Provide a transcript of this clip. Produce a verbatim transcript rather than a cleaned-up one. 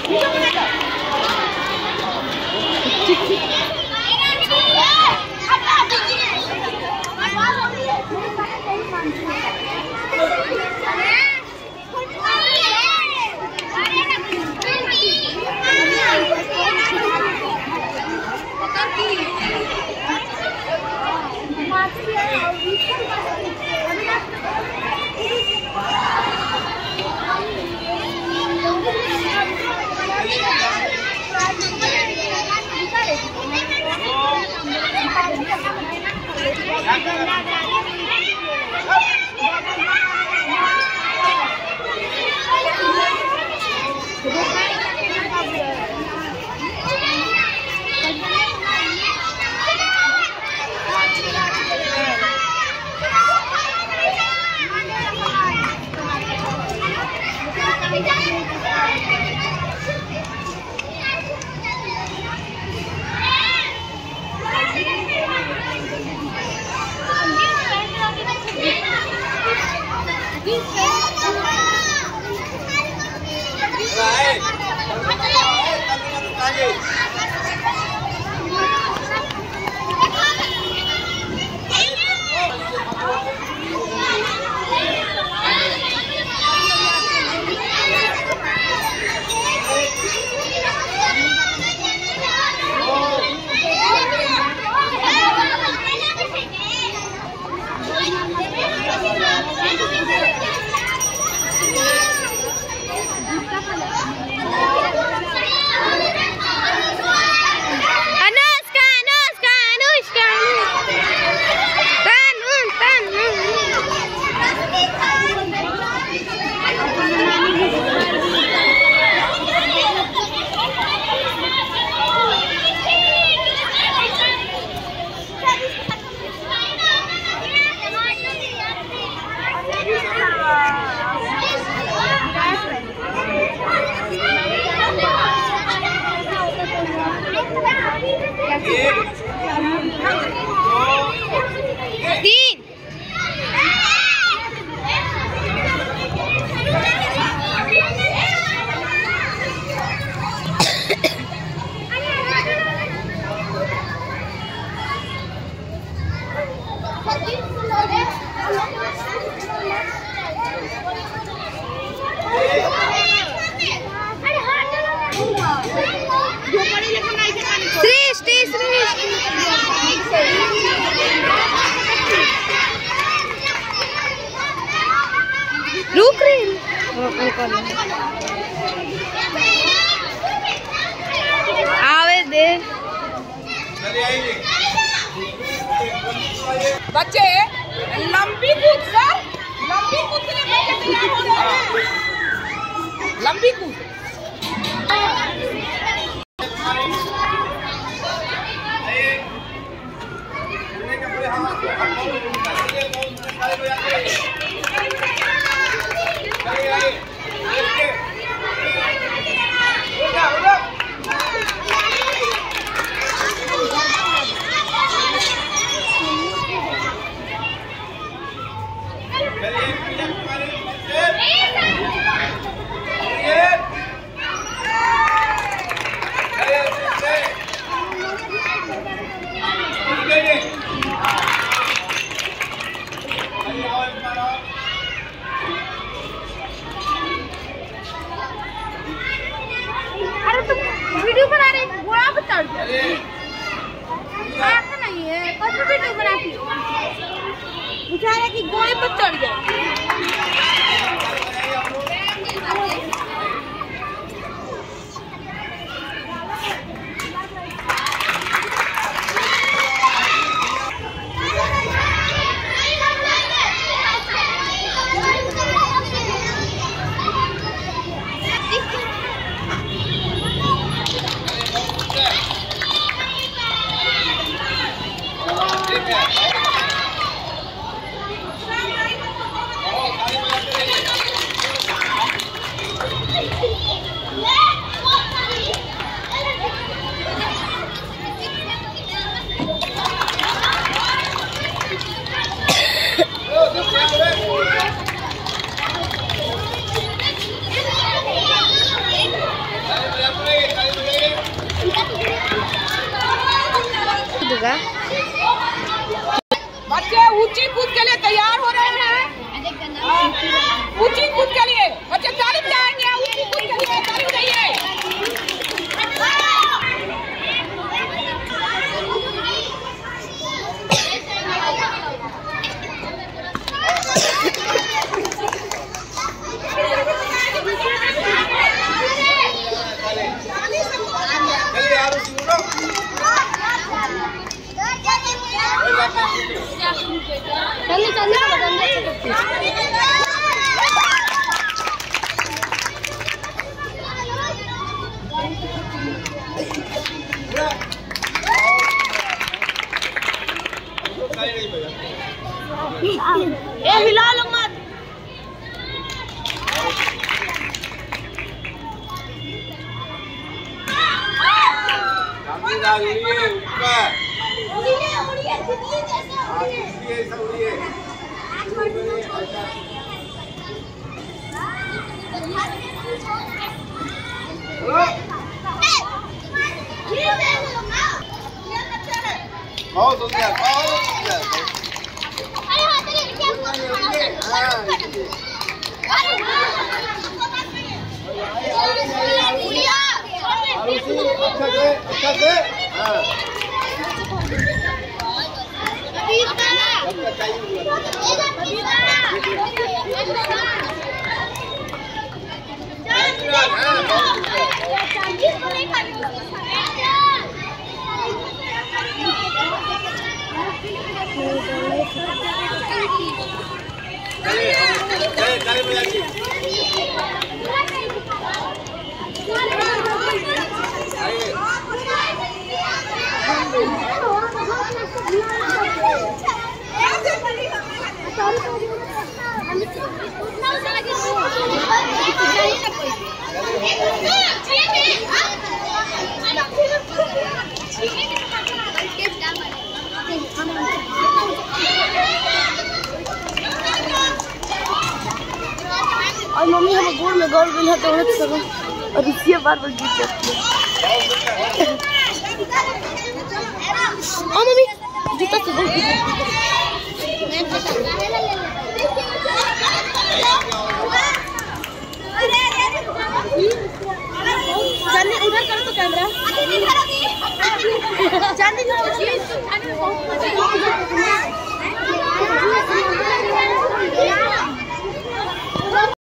रुक रही आवे दे बच्चे लंबी कूद सर लंबी कूद के लिए बच्चे तैयार हो रहे हैं लंबी कूद वीडियो बना रहे गोड़ा पर चढ़ गया ऐसा नहीं है कौन सी वीडियो बनाती हो बेचारा कि गोड़े पर चढ़ गया Yeah. होगा। बच्चे ऊंची कूद के लिए तैयार हो रहे हैं। ऊंची कूद के लिए बच्चे तारीफ जाएंगे। ऊंची कूद के लिए तारीफ जाइए। चलिए चलिए ए हिला लो मत। बहुत सुंदर, बहुत सुंदर। अच्छा से, अच्छा से, हाँ। और मम्मी हम गोड़ में गोड़ गई है तो सब और इसी बार बार गिर जाती है। और मम्मी जूता से गोड़ चांदी उधर करो तो कैमरा चांदी करो।